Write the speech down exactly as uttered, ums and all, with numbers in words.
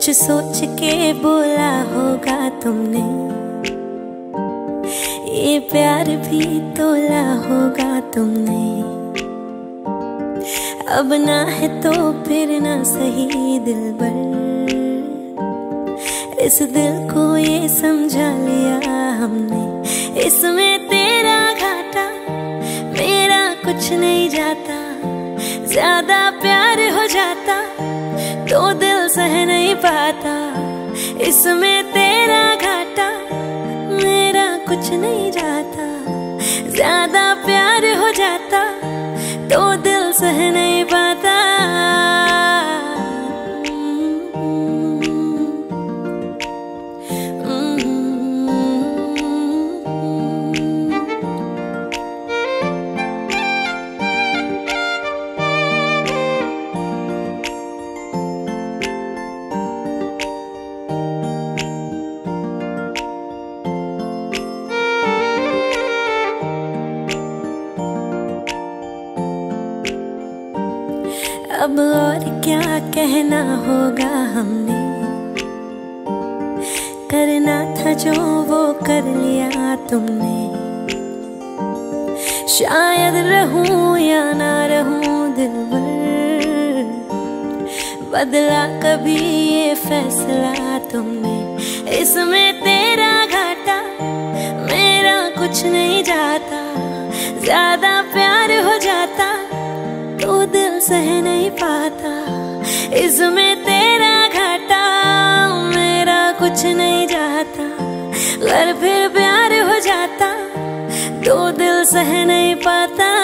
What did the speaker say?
कुछ सोच के बोला होगा तुमने, ये प्यार भी तोला होगा तुमने। अब ना है तो फिर ना सही दिलबर, इस दिल को ये समझा लिया हमने। इसमें तेरा घाटा मेरा कुछ नहीं जाता, ज्यादा प्यार हो जाता तो दिल सह नहीं पाता। इसमें तेरा घाटा मेरा कुछ नहीं जाता, ज्यादा प्यार हो जाता तो दिल सह नहीं पाता। अब और क्या कहना होगा हमने, करना था जो वो कर लिया तुमने। शायद रहूं या ना रहूं दिलबर, बदला कभी ये फैसला तुमने। इसमें तेरा घाटा मेरा कुछ नहीं जाता, ज्यादा प्यार हो जाता तो दिल सह नहीं पाता। इसमें तेरा घाटा मेरा कुछ नहीं जाता, अगर फिर प्यार हो जाता तो दिल सह नहीं पाता।